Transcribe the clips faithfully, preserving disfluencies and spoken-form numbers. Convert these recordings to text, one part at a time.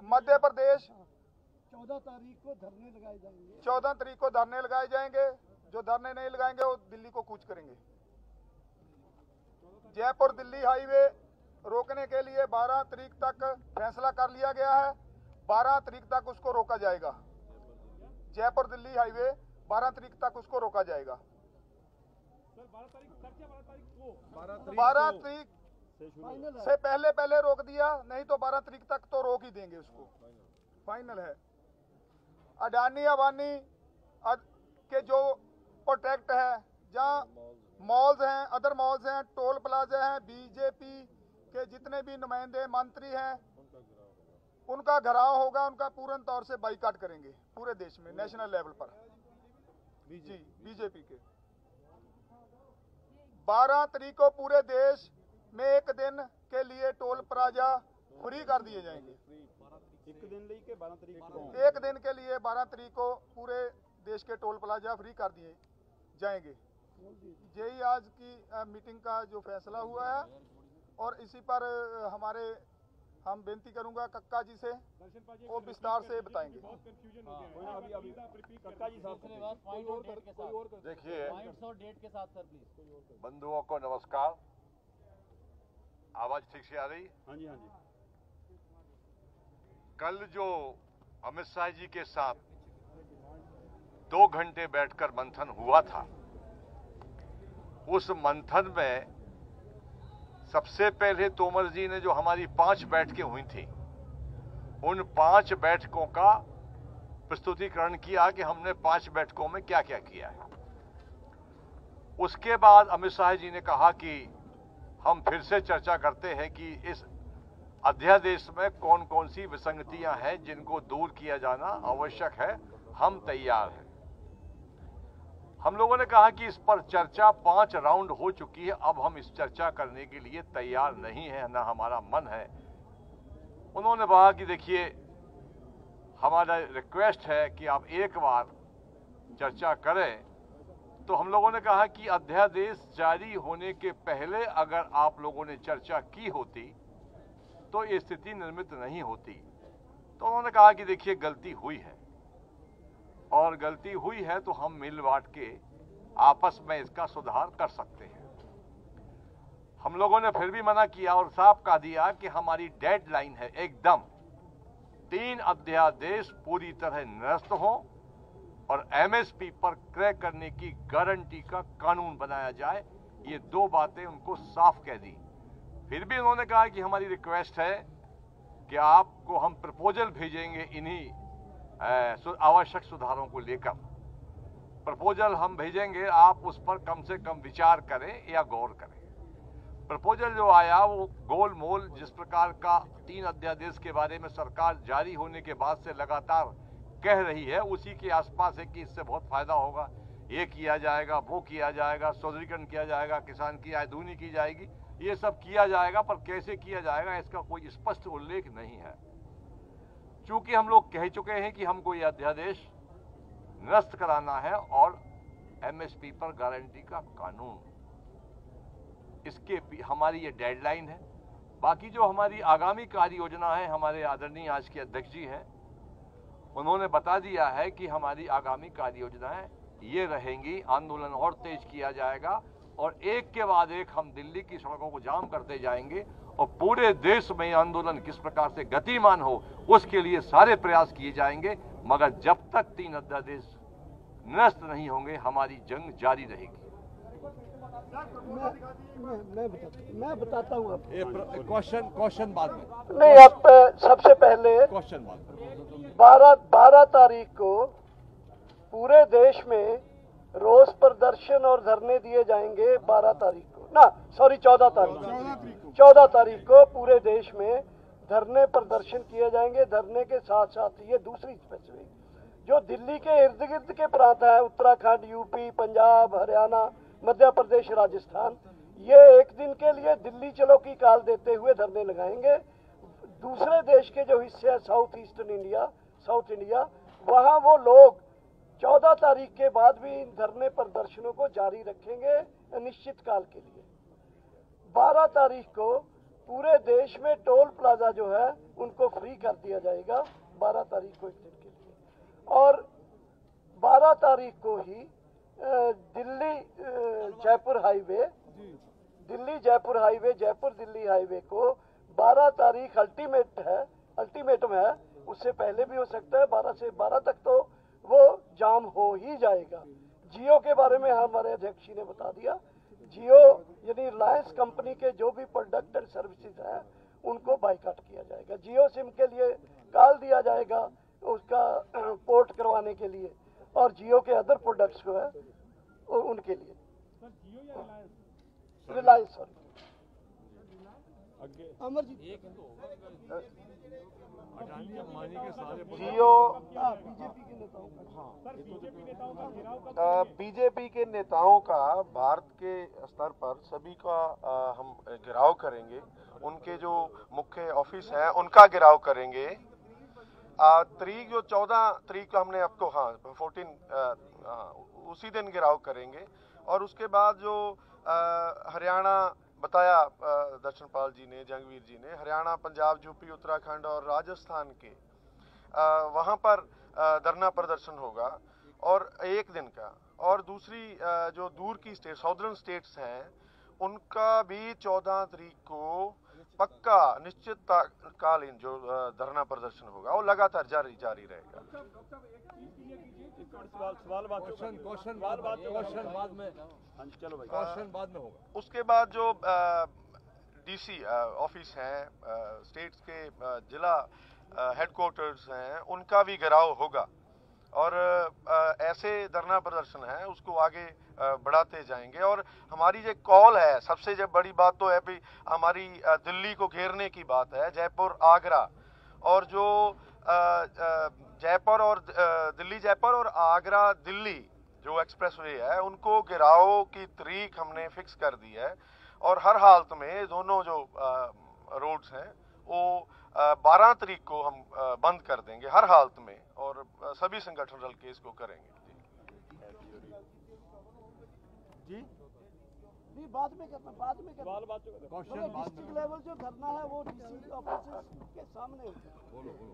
मध्य प्रदेश चौदह तारीख को धरने लगाए जाएंगे। चौदह तारीख को धरने लगाए जाएंगे। जो धरने नहीं लगाएंगे वो दिल्ली को कूच करेंगे। जयपुर दिल्ली हाईवे रोकने के लिए बारह तारीख तक फैसला कर लिया गया है। बारह तारीख तक उसको रोका जाएगा। जयपुर दिल्ली हाईवे बारह तारीख तक उसको रोका जाएगा। बारह तारीख से पहले पहले रोक दिया, नहीं तो बारह तारीख तक तो रोक ही देंगे उसको। फाइनल है। अडानी अबानी के जो प्रोटेक्ट है, जहाँ मॉल्स हैं, अदर मॉल्स हैं, टोल प्लाजा हैं, बीजेपी के जितने भी नुमाइंदे मंत्री हैं, उनका घेराव होगा। उनका पूर्ण तौर से बाइकाट करेंगे पूरे देश में, नेशनल लेवल पर। जी बीजेपी के बारह तारीख को पूरे देश में एक दिन के लिए टोल प्लाजा फ्री कर दिए जाएंगे। एक दिन लेके बारह तारीख को एक दिन के लिए बारह तारीख को पूरे देश के टोल प्लाजा फ्री कर दिए जाएंगे। यही आज की मीटिंग का जो फैसला हुआ है। और इसी पर हमारे हम बेनती करूंगा कक्का जी से, वो विस्तार से बताएंगे। देखिए बंधुओं को नमस्कार। आवाज ठीक से आ रही? हाँ जी हाँ जी। कल जो अमित शाह जी के साथ दो घंटे बैठकर मंथन हुआ था, उस मंथन में सबसे पहले तोमर जी ने जो हमारी पांच बैठकें हुई थी, उन पांच बैठकों का प्रस्तुतिकरण किया कि हमने पांच बैठकों में क्या क्या किया है। उसके बाद अमित शाह जी ने कहा कि हम फिर से चर्चा करते हैं कि इस अध्यादेश में कौन कौन सी विसंगतियां हैं जिनको दूर किया जाना आवश्यक है। हम तैयार हैं। हम लोगों ने कहा कि इस पर चर्चा पांच राउंड हो चुकी है, अब हम इस चर्चा करने के लिए तैयार नहीं है, ना हमारा मन है। उन्होंने कहा कि देखिए हमारा रिक्वेस्ट है कि आप एक बार चर्चा करें। तो हम लोगों ने कहा कि अध्यादेश जारी होने के पहले अगर आप लोगों ने चर्चा की होती तो ये स्थिति निर्मित नहीं होती। तो उन्होंने कहा कि देखिए गलती हुई है और गलती हुई है तो हम मिल बांट के आपस में इसका सुधार कर सकते हैं। हम लोगों ने फिर भी मना किया और साफ कह दिया कि हमारी डेडलाइन है एकदम तीन अध्यादेश पूरी तरह निरस्त हो और एमएसपी पर क्रय करने की गारंटी का कानून बनाया जाए। ये दो बातें उनको साफ कह दी। फिर भी उन्होंने कहा कि हमारी रिक्वेस्ट है कि आपको हम प्रपोजल भेजेंगे इन्हीं आवश्यक सुधारों को लेकर। प्रपोजल हम भेजेंगे, आप उस पर कम से कम विचार करें या गौर करें। प्रपोजल जो आया वो गोल मोल जिस प्रकार का तीन अध्यादेश के बारे में सरकार जारी होने के बाद से लगातार कह रही है, उसी के आसपास है कि इससे बहुत फायदा होगा, ये किया जाएगा, वो किया जाएगा, सौदरीकरण किया जाएगा, किसान की आय दूनी की जाएगी, ये सब किया जाएगा। पर कैसे किया जाएगा इसका कोई स्पष्ट उल्लेख नहीं है। चूंकि हम लोग कह चुके हैं कि हमको ये अध्यादेश निरस्त कराना है और एमएसपी पर गारंटी का कानून, इसके हमारी ये डेडलाइन है। बाकी जो हमारी आगामी कार्य योजना है, हमारे आदरणीय आज के अध्यक्ष जी हैं, उन्होंने बता दिया है कि हमारी आगामी कार्य योजनाएं ये रहेंगी। आंदोलन और तेज किया जाएगा और एक के बाद एक हम दिल्ली की सड़कों को जाम करते जाएंगे और पूरे देश में आंदोलन किस प्रकार से गतिमान हो उसके लिए सारे प्रयास किए जाएंगे। मगर जब तक तीन अध्यादेश निरस्त नहीं होंगे हमारी जंग जारी रहेगी। मैं मैं बताता मैं बताता हूँ आपको। क्वेश्चन क्वेश्चन बाद में नहीं, आप सबसे पहले क्वेश्चन बाद में बारह बारह तारीख को पूरे देश में रोष प्रदर्शन और धरने दिए जाएंगे। बारह तारीख को ना सॉरी चौदह तारीख चौदह तारीख को पूरे देश में धरने प्रदर्शन किए जाएंगे। धरने के साथ साथ ये दूसरी स्पेसिफिक जो दिल्ली के इर्द गिर्द के प्रांत है, उत्तराखंड, यूपी, पंजाब, हरियाणा, मध्य प्रदेश, राजस्थान, ये एक दिन के लिए दिल्ली चलो की काल देते हुए धरने लगाएंगे। दूसरे देश के जो हिस्से हैं south eastern India, south India, वहाँ वो लोग चौदह तारीख के बाद भी इन धरने प्रदर्शनों को जारी रखेंगे निश्चित काल के लिए। बारह तारीख को पूरे देश में टोल प्लाजा जो है उनको फ्री कर दिया जाएगा बारह तारीख को, एक दिन के लिए। और बारह तारीख को ही Delhi Jaipur highway Delhi Jaipur highway Jaipur Delhi highway को बारह तारीख अल्टीमेट है अल्टीमेटम है, उससे पहले भी हो सकता है। बारह से बारह तक तो वो जाम हो ही जाएगा। जियो के बारे में हमारे अध्यक्ष जी ने बता दिया। जियो यानी रिलायंस कंपनी के जो भी प्रोडक्ट एंड सर्विसेज हैं उनको बाइकाट किया जाएगा। जियो सिम के लिए कॉल दिया जाएगा उसका पोर्ट करवाने के लिए, और जियो के अदर प्रोडक्ट्स को है और उनके लिए Reliance sorry Amarjeet Jio BJP के नेताओं बीजेपी के नेताओं का भारत के स्तर पर सभी का आ, हम गिराव करेंगे। उनके जो मुख्य ऑफिस है उनका गिराव करेंगे। तारीख जो चौदह तारीख को हमने आपको हाँ फोर्टीन उसी दिन गिराव करेंगे। और उसके बाद जो हरियाणा बताया दर्शनपाल जी ने, जंगवीर जी ने, हरियाणा, पंजाब, यूपी, उत्तराखंड और राजस्थान के वहाँ पर धरना प्रदर्शन होगा और एक दिन का। और दूसरी जो दूर की स्टेट साउदर्न स्टेट्स हैं उनका भी चौदह तारीख को पक्का निश्चित कालीन जो धरना प्रदर्शन होगा वो लगातार जारी जारी रहेगा। सवाल सवाल बात क्वेश्चन क्वेश्चन बाद क्वेश्चन बाद में चलो भाई क्वेश्चन बाद में होगा। उसके बाद जो डीसी ऑफिस हैं स्टेट्स के जिला हेडक्वार्टर्स हैं उनका भी घेराव होगा। और ऐसे धरना प्रदर्शन है उसको आगे बढ़ाते जाएंगे। और हमारी जो कॉल है सबसे जब बड़ी बात तो है भी हमारी दिल्ली को घेरने की बात है, जयपुर आगरा। और जो जयपुर और दिल्ली जयपुर और आगरा दिल्ली जो एक्सप्रेसवे है उनको गिराव की तारीख हमने फिक्स कर दी है। और हर हालत में दोनों जो रोड्स हैं वो बारह तारीख को हम बंद कर देंगे हर हालत में। और सभी संगठन रल के इसको करेंगे। जी नहीं बाद में करना बाद में करना सवाल बात क्वेश्चन डिस्ट्रिक्ट लेवल जो धरना है वो डीसी ऑफिस के सामने होगा। बोलो बोलो।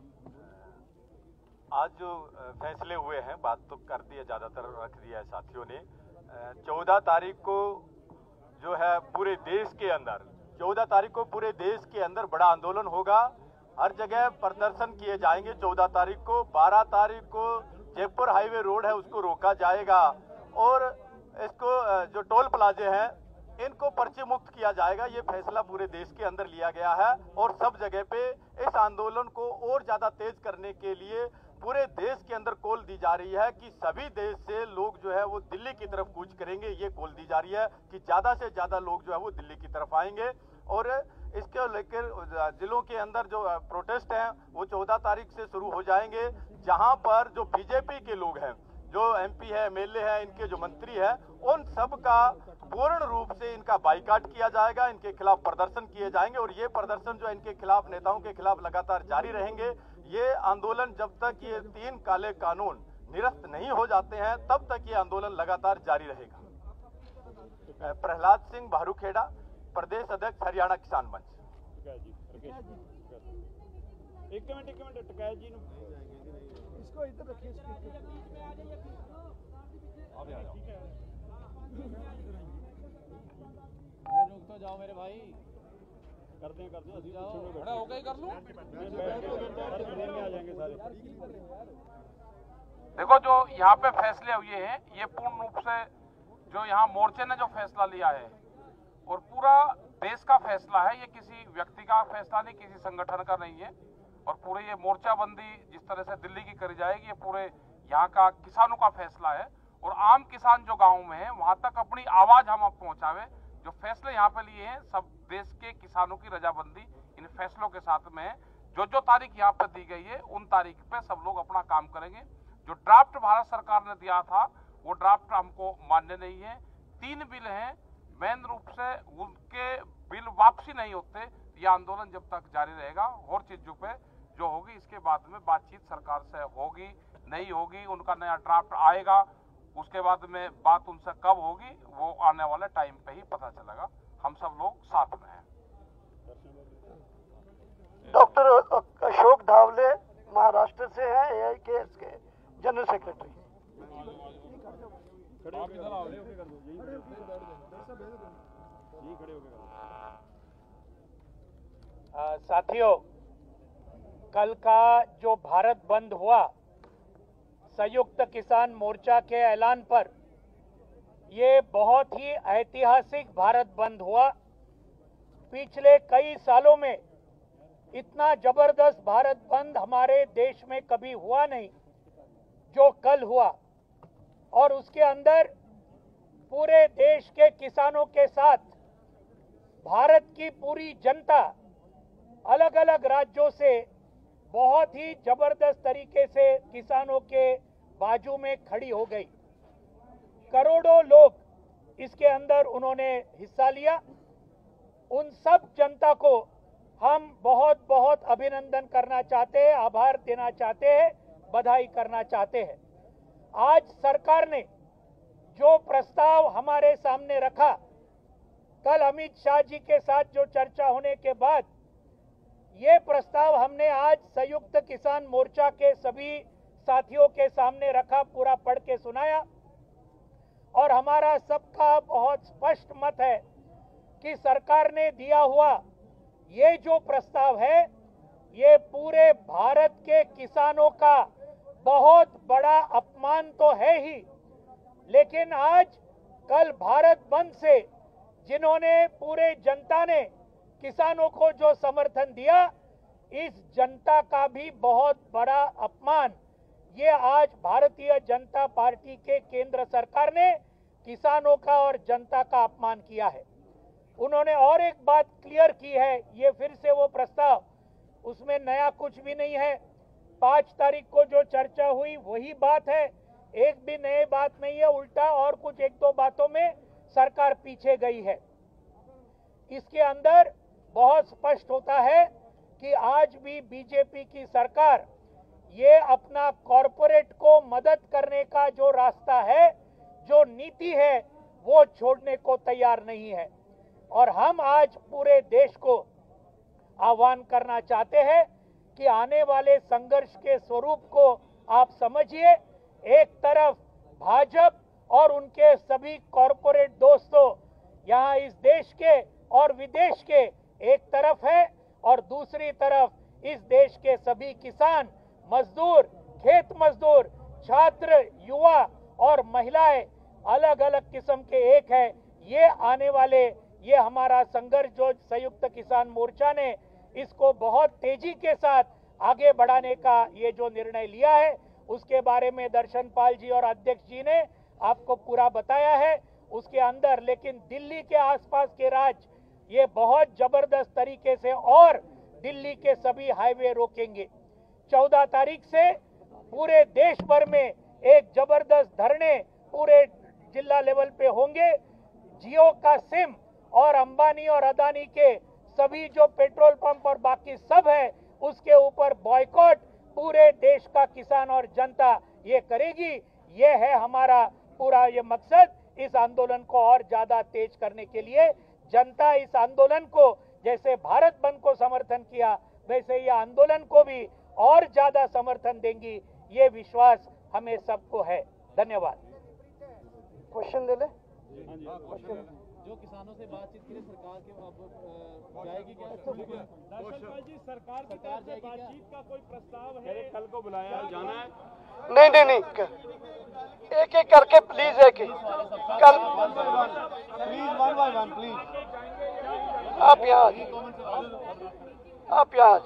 आज जो फैसले हुए हैं बात तो कर दी है, ज़्यादातर रख दिया है साथियों ने। चौदह तारीख को जो है पूरे देश के अंदर चौदह तारीख को पूरे देश के अंदर बड़ा आंदोलन होगा। हर जगह प्रदर्शन किए जाएंगे। चौदह तारीख को बारह तारीख को जयपुर हाईवे रोड है उसको रोका जाएगा और इसको जो टोल प्लाजे हैं इनको पर्चे मुक्त किया जाएगा। ये फैसला पूरे देश के अंदर लिया गया है और सब जगह पे इस आंदोलन को और ज्यादा तेज करने के लिए पूरे देश के अंदर कॉल दी जा रही है कि सभी देश से लोग जो है वो दिल्ली की तरफ कूच करेंगे। ये कॉल दी जा रही है कि ज्यादा से ज्यादा लोग जो है वो दिल्ली की तरफ आएंगे। और इसके लेकर जिलों के अंदर जो प्रोटेस्ट हैं वो चौदह तारीख से शुरू हो जाएंगे, जहां पर जो बीजेपी के लोग हैं, जो एमपी है, एमएलए है, इनके जो मंत्री है, उन सब का पूर्ण रूप से इनका बाइकाट किया जाएगा। इनके खिलाफ प्रदर्शन किए जाएंगे और ये प्रदर्शन जो इनके खिलाफ, नेताओं के खिलाफ लगातार जारी रहेंगे। ये आंदोलन जब तक ये तीन काले कानून निरस्त नहीं हो जाते हैं तब तक ये आंदोलन लगातार जारी रहेगा। प्रहलाद सिंह भारूखेड़ा, प्रदेश अध्यक्ष हरियाणा किसान मंच। एक मिनट एक मिनट टकैत जी इसको इधर रखिए स्पीकर। रुक तो जाओ मेरे भाई, करते हैं करते हैं खड़ा होकर ही कर लूं। आ जाएंगे सारे। देखो जो यहाँ पे फैसले हुए हैं ये पूर्ण रूप से जो यहाँ मोर्चे ने जो फैसला लिया है और पूरा देश का फैसला है, ये किसी व्यक्ति का फैसला नहीं, किसी संगठन का नहीं है। और पूरे ये मोर्चाबंदी जिस तरह से दिल्ली की करी जाएगी ये पूरे यहाँ का किसानों का फैसला है। और आम किसान जो गाँव में है वहां तक अपनी आवाज हम अब पहुंचावे। जो फैसले यहाँ पे लिए हैं सब देश के किसानों की रजामंदी इन फैसलों के साथ में है। जो जो तारीख यहाँ पे दी गई है उन तारीख पे सब लोग अपना काम करेंगे। जो ड्राफ्ट भारत सरकार ने दिया था वो ड्राफ्ट हमको मान्य नहीं है। तीन बिल हैं, मेन रूप से उनके बिल वापसी नहीं होते, यह आंदोलन जब तक जारी रहेगा। और चीजों पे जो होगी इसके बाद में बातचीत सरकार से होगी नहीं होगी, उनका नया ड्राफ्ट आएगा, उसके बाद में बात उनसे कब होगी वो आने वाले टाइम पे ही पता चलेगा। हम सब लोग साथ में हैं। डॉक्टर अशोक धावले महाराष्ट्र से हैं, ए आई के एस के जनरल सेक्रेटरी। आप इधर आओ, ले कर दो, यही यही खड़े होके करो। साथियों, कल का जो भारत बंद हुआ संयुक्त किसान मोर्चा के ऐलान पर, ये बहुत ही ऐतिहासिक भारत बंद हुआ। पिछले कई सालों में इतना जबरदस्त भारत बंद हमारे देश में कभी हुआ नहीं जो कल हुआ, और उसके अंदर पूरे देश के किसानों के साथ भारत की पूरी जनता अलग अलग राज्यों से बहुत ही जबरदस्त तरीके से किसानों के बाजू में खड़ी हो गई। करोड़ों लोग इसके अंदर उन्होंने हिस्सा लिया। उन सब जनता को हम बहुत बहुत अभिनंदन करना चाहते हैं, आभार देना चाहते हैं, बधाई करना चाहते हैं। आज सरकार ने जो प्रस्ताव हमारे सामने रखा, कल अमित शाह जी के साथ जो चर्चा होने के बाद ये प्रस्ताव हमने आज संयुक्त किसान मोर्चा के सभी साथियों के सामने रखा, पूरा पढ़ के सुनाया, और हमारा सबका बहुत स्पष्ट मत है कि सरकार ने दिया हुआ ये जो प्रस्ताव है, ये पूरे भारत के किसानों का बहुत बड़ा अपमान तो है ही, लेकिन आज कल भारत बंद से जिन्होंने, पूरे जनता ने किसानों को जो समर्थन दिया, इस जनता का भी बहुत बड़ा अपमान ये आज भारतीय जनता पार्टी के केंद्र सरकार ने किसानों का और जनता का अपमान किया है। उन्होंने और एक बात क्लियर की है, ये फिर से वो प्रस्ताव, उसमें नया कुछ भी नहीं है। पांच तारीख को जो चर्चा हुई वही बात है, एक भी नई बात नहीं है, उल्टा और कुछ एक दो बातों में सरकार पीछे गई है। इसके अंदर बहुत स्पष्ट होता है कि आज भी बीजेपी की सरकार ये अपना कॉरपोरेट को मदद करने का जो रास्ता है, जो नीति है, वो छोड़ने को तैयार नहीं है। और हम आज पूरे देश को आह्वान करना चाहते हैं कि आने वाले संघर्ष के स्वरूप को आप समझिए। एक तरफ भाजपा और उनके सभी कॉरपोरेट दोस्तों यहाँ इस देश के और विदेश के एक तरफ है, और दूसरी तरफ इस देश के सभी किसान, मजदूर, खेत मजदूर, छात्र, युवा और महिलाएं अलग अलग किस्म के एक है। ये आने वाले, ये हमारा संघर्ष जो संयुक्त किसान मोर्चा ने इसको बहुत तेजी के साथ आगे बढ़ाने का ये जो निर्णय लिया है, उसके बारे में दर्शन पाल जी और अध्यक्ष जी ने आपको पूरा बताया है। उसके अंदर लेकिन दिल्ली के आसपास के राज्य ये बहुत जबरदस्त तरीके से और दिल्ली के सभी हाईवे रोकेंगे। चौदह तारीख से पूरे देश भर में एक जबरदस्त धरने पूरे जिला लेवल पे होंगे। जियो का सिम और अंबानी और अदानी के सभी जो पेट्रोल पंप और बाकी सब है, उसके ऊपर बॉयकॉट पूरे देश का किसान और जनता ये करेगी। ये है हमारा पूरा ये मकसद। इस आंदोलन को और ज्यादा तेज करने के लिए जनता इस आंदोलन को, जैसे भारत बंद को समर्थन किया, वैसे ये आंदोलन को भी और ज्यादा समर्थन देंगी, ये विश्वास हमें सबको है। धन्यवाद। क्वेश्चन ले ले। जो किसानों से बातचीत के लिए सरकार के अब जाएगी क्या? दर्शनपाल जी, सरकार की तरफ से बातचीत का कोई प्रस्ताव है? कल को बुलाया जाना है? नहीं नहीं नहीं, एक एक करके प्लीज, एक एक कल please one by one please. आप यहाँ आप यहाँ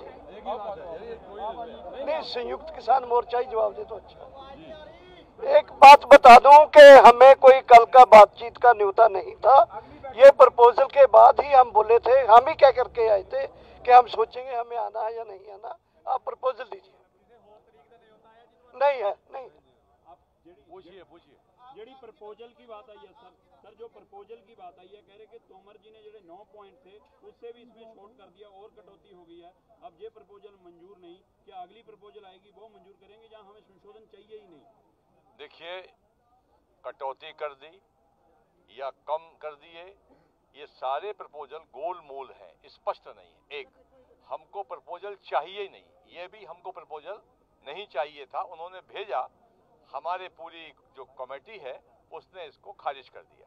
नहीं, संयुक्त किसान मोर्चा ही जवाब दे तो अच्छा। एक बात बता दूं कि हमें कोई कल का बातचीत का न्योता नहीं था। ये प्रपोजल के बाद ही हम बोले थे, हम ही क्या करके आए थे कि हम सोचेंगे हमें आना है या नहीं आना। आप प्रपोजल दीजिए। नहीं है, नहीं पूछिए पूछिए। जेडी प्रपोजल की बात आई है सर, सर जो प्रपोजल की बात आई है, कह रहे कि तोमर जी ने जो नौ पॉइंट थे उससे भी इसमें छोट कर दिया और कटौती हो गई है। अब ये प्रपोजल मंजूर नहीं, क्या अगली प्रपोजल आएगी वो मंजूर करेंगे जहां हमें संशोधन चाहिए ही नहीं? देखिए, कटौती कर दी या कम कर दिए, ये सारे प्रपोजल गोलमोल हैं, स्पष्ट नहीं है। एक, हमको प्रपोजल चाहिए ही नहीं, ये भी हमको प्रपोजल नहीं चाहिए था। उन्होंने भेजा, हमारे पूरी जो कमेटी है उसने इसको खारिज कर दिया।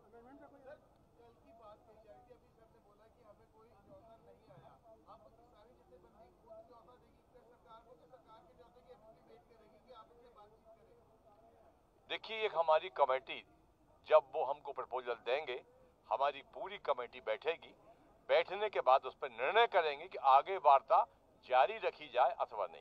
देखिए, एक हमारी कमेटी, जब वो हमको प्रपोजल देंगे, हमारी पूरी कमेटी बैठेगी, बैठने के बाद उस पर निर्णय करेंगे कि आगे वार्ता जारी रखी जाए अथवा नहीं।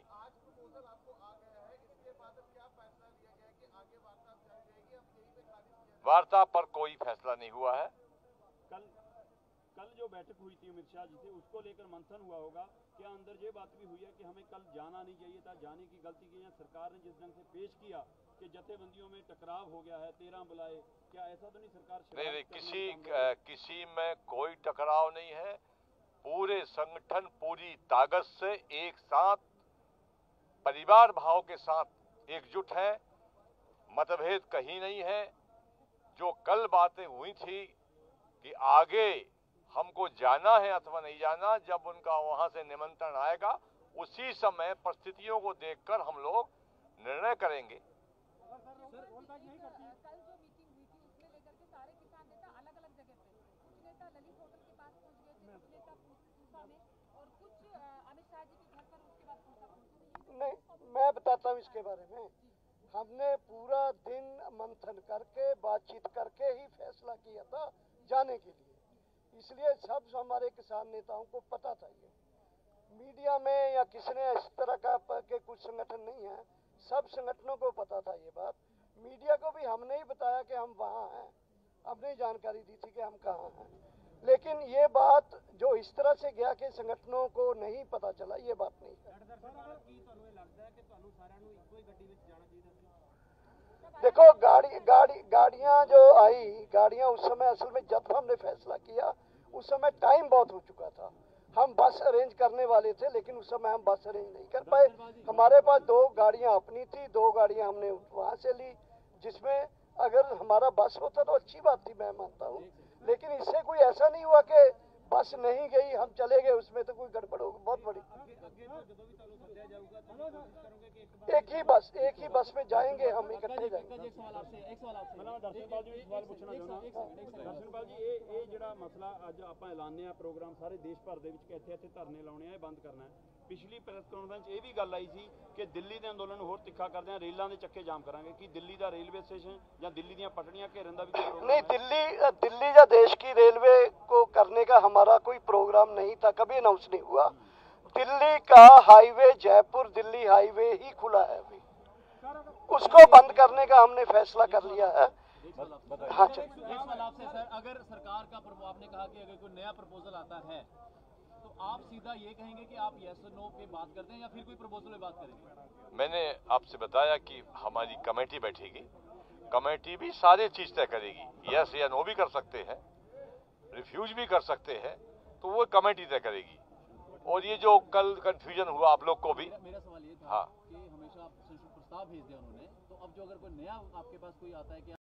वार्ता पर कोई फैसला नहीं हुआ है। कल कल जो बैठक हुई थी अमित शाह जी से, उसको लेकर मंथन हुआ होगा। क्या अंदर ये बात भी हुई है कि हमें कल जाना नहीं चाहिए था, जाने की गलती की है? सरकार ने जिस ढंग से पेश किया कि जथेबंदियों में टकराव हो गया है, तेरह बुलाए, क्या ऐसा तो नहीं सरकार? नहीं नहीं, किसी आ, किसी में कोई टकराव नहीं है। पूरे संगठन पूरी ताकत से एक साथ परिवार भाव के साथ एकजुट है, मतभेद कहीं नहीं है। जो कल बातें हुई थी कि आगे हमको जाना है अथवा नहीं जाना, जब उनका वहां से निमंत्रण आएगा उसी समय परिस्थितियों को देखकर हम लोग निर्णय करेंगे। नहीं, मैं बताता हूँ इसके बारे में। हमने पूरा दिन मंथन करके बातचीत करके ही फैसला किया था जाने के लिए। इसलिए सब हमारे किसान नेताओं को पता था। ये मीडिया में या किसी ने इस तरह का के कुछ संगठन नहीं है, सब संगठनों को पता था ये बात। मीडिया को भी हमने ही बताया कि हम वहाँ हैं, हमने जानकारी दी थी कि हम कहाँ हैं। लेकिन ये बात जो इस तरह से गया कि संगठनों को नहीं पता चला, ये बात नहीं है। देखो, गाड़ी गाड़ी गाड़ियां जो आई, गाड़ियां उस समय असल में जब हमने फैसला किया उस समय टाइम बहुत हो चुका था। हम बस अरेंज करने वाले थे, लेकिन उस समय हम बस अरेंज नहीं कर पाए। हमारे पास दो गाड़ियां अपनी थी, दो गाड़ियां हमने वहां से ली, जिसमें अगर हमारा बस होता तो अच्छी बात थी, मैं मानता हूँ। लेकिन इससे कोई ऐसा नहीं हुआ कि बस नहीं गई, हम चले गए, उसमें तो कोई गड़बड़ होगी बहुत बड़ी। एक ही बस एक ही बस में जाएंगे, हम इकट्ठे जाएंगे। ਦਰਸ਼ਨਪਾਲ ਜੀ ਸਵਾਲ ਪੁੱਛਣਾ ਚਾਹੁੰਦਾ। ਦਰਸ਼ਨਪਾਲ ਜੀ, ਇਹ ਇਹ ਜਿਹੜਾ ਮਸਲਾ ਅੱਜ ਆਪਾਂ ਐਲਾਨਿਆ ਪ੍ਰੋਗਰਾਮ ਸਾਰੇ ਦੇਸ਼ ਭਰ ਦੇ ਵਿੱਚ ਕਿ ਇੱਥੇ ਇੱਥੇ ਧਰਨੇ ਲਾਉਣੇ ਆ, ਇਹ ਬੰਦ ਕਰਨਾ ਹੈ। ਪਿਛਲੀ ਪ੍ਰੈਸ ਕਾਨਫਰੰਸ ਇਹ ਵੀ ਗੱਲ ਆਈ ਸੀ ਕਿ ਦਿੱਲੀ ਦੇ ਅੰਦੋਲਨ ਨੂੰ ਹੋਰ ਤਿੱਖਾ ਕਰਦੇ ਆ, ਰੇਲਾਂ ਦੇ ਚੱਕੇ ਜਾਮ ਕਰਾਂਗੇ। ਕਿ ਦਿੱਲੀ ਦਾ ਰੇਲਵੇ स्टेशन ਜਾਂ ਦਿੱਲੀ ਦੀਆਂ पटड़ियां घेरन का भी प्रोग्राम नहीं? दिल्ली दिल्ली या देश की रेलवे को करने का हमारा कोई प्रोग्राम नहीं था, कभी अनाउंस नहीं हुआ। दिल्ली का हाईवे, जयपुर दिल्ली हाईवे ही खुला है अभी, उसको बंद करने का हमने फैसला कर लिया है। हाँ, एक सवाल आपसे सर, अगर सरकार का, आपने कहा कि अगर कोई नया प्रपोजल आता है तो आप सीधा ये कहेंगे कि आप यस और नो पे बात करते हैं या फिर कोई प्रपोजल पे बात करेंगे? मैंने आपसे बताया कि हमारी कमेटी बैठेगी, कमेटी भी सारी चीज तय करेगी। यस या नो भी कर सकते हैं, रिफ्यूज भी कर सकते हैं, तो वो कमेटी तय करेगी। और ये जो कल कंफ्यूजन हुआ आप लोग को भी, मेरा सवाल ये था हाँ, कि हमेशा प्रस्ताव भेज दिया उन्होंने, तो अब जो अगर कोई नया आपके पास कोई आता है कि